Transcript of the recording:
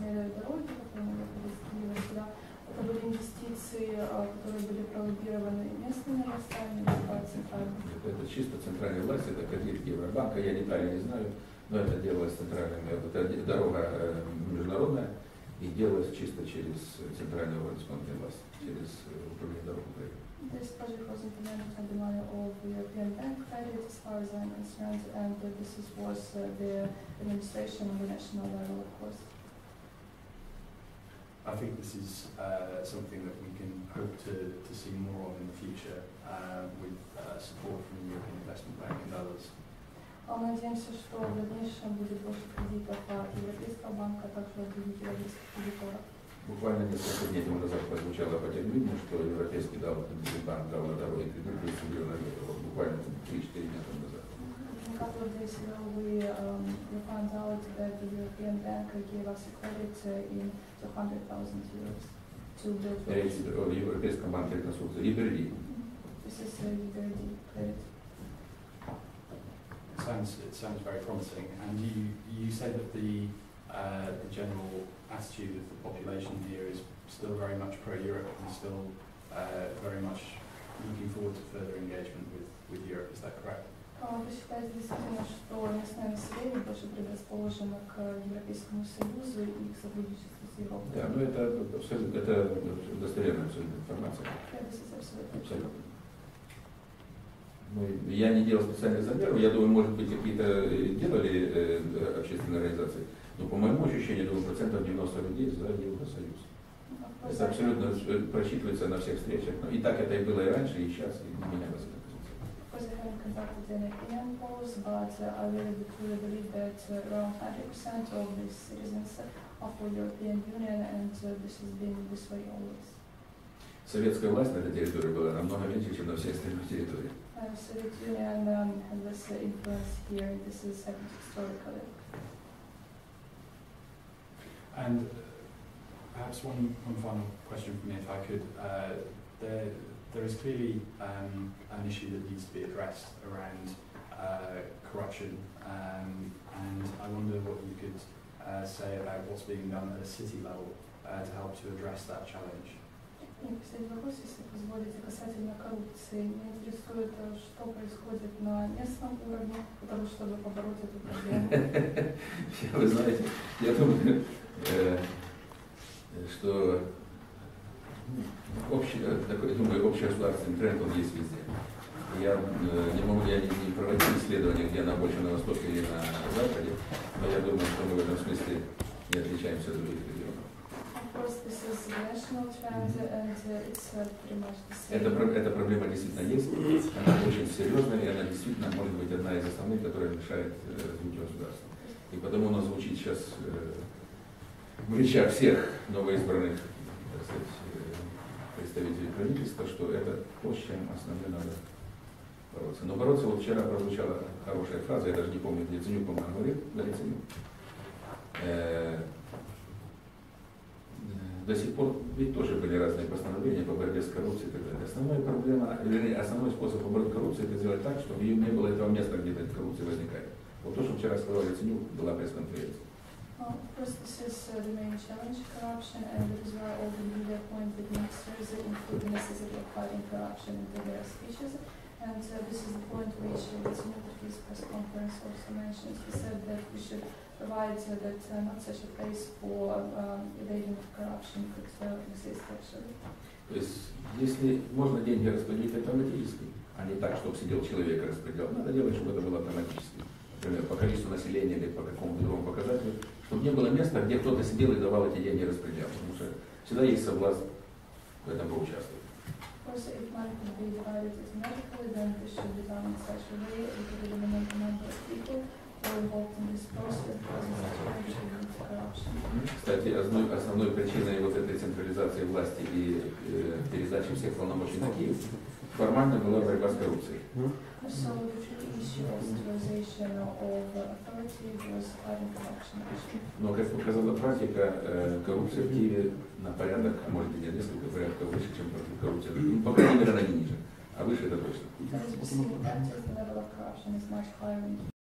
строили дороги, которые мы из Киева сюда. Это были инвестиции, которые были пролоббированы местными властями, центральными. Это чисто центральная власть, это кредит Евробанка, я детали не знаю, но это делалось центральными. Это дорога международная и делалось чисто через центральную исполнительную власть, через управление дорог Украины. This project was implemented on the money of the European Bank credit, as far as I'm concerned, and was the administration on the national level, of course. I think this is something that we can hope to see more of in the future with support from the European Investment Bank and others. Мы надеемся, что в дальнейшем будет больше кредитов от Европейского банка, а также от других европейских кредиторов. Буквально несколько дней тому назад прозвучало по телевидению, что Европейский банк дал на дороге кредит 200 миллионов евро. Буквально 3-4 дня тому назад. A couple of days ago, we found out that the European Bank gave us a credit in 200,000 euros to build roads. Речь о Европейском банке реконструкции EBRD. This is a EBRD credit. It sounds very promising. And you said that the general attitude of the population here is still very much pro-Europe and still very much looking forward to further engagement with Europe. Is that correct? Вы считаете действительно, что местное население больше предрасположено к Европейскому Союзу и к сотрудничеству с Европой? Да, но это абсолютно, это достоверная абсолютно информация. Абсолютно. Ну, я не делал специальных замеров, я думаю, может быть, какие-то делали общественные организации, но по моему ощущению, думаю, 90% людей за Евросоюз. Это абсолютно просчитывается на всех встречах. Ну, и так это и было и раньше, и сейчас, и не менялось эта позиция. Of course, I haven't conducted any opinion polls, but I really truly believe that around 100% of the citizens are for European Union, and this has been this way always. Советская власть на этой территории была намного меньше, чем на всех остальных территориях. Soviet Union had less influence here. This is happened historically. And perhaps one final question from me, if I could. There is clearly an issue that needs to be addressed around corruption, and I wonder what you could say about what's being done at a city level to help to address that challenge. И последний вопрос, если позволите, касательно коррупции. Меня интересует, что происходит на местном уровне, для того, чтобы побороть эту проблему. Вы знаете, я думаю, что общий государственный тренд, он есть везде. Я не проводил исследования, где она больше на востоке или на западе, но я думаю, что мы в этом смысле не отличаемся от других регионов. Эта проблема действительно есть, она очень серьезная, и она действительно может быть одна из основных, которая мешает развитию государства. И потому у нас звучит сейчас в речах всех новоизбранных, так сказать, представителей правительства, что это то, с чем основным надо бороться. Но бороться, вот вчера прозвучала хорошая фраза, я даже не помню, где Ценюк, по-моему, говорил, Дарья Ценюк. До сих пор ведь тоже были разные постановления по борьбе с коррупцией и так далее. Основная проблема, вернее, основной способ побороть коррупцию — это сделать так, чтобы не было этого места, где эта коррупция возникает. Вот то, что вчера сказал Яценюк, была пресс-конференция. Of course, this is the main challenge, corruption, and that is why all the media appointed ministers include the necessity of fighting corruption into their speeches. And this is the point which Yatseniuk at his press conference also mentioned. He said that we should provide that not such a place for evading corruption could exist actually. То есть, если можно деньги распределить автоматически, а не так, чтобы сидел человек и распределял, надо делать, чтобы это было автоматически. Например, по количеству населения или по какому-то другому показателю, чтобы не было места, где кто-то сидел и давал эти деньги и распределял. Потому что всегда есть соблазн в этом поучаствовать. Of course, if money could be divided automatically, then this should be done in such a way that it would eliminate the number of people who are involved in this process, because in such a way it should lead to corruption. Кстати, основной причиной вот этой централизации власти и передачи всех полномочий на Киев формально была борьба с коррупцией. So the true issue of centralization of authority was fighting corruption. Но, как показала практика, коррупция в Киеве на порядок, а может быть, несколько порядков выше, чем коррупция. Ну, по крайней мере, она не ниже, а выше это точно.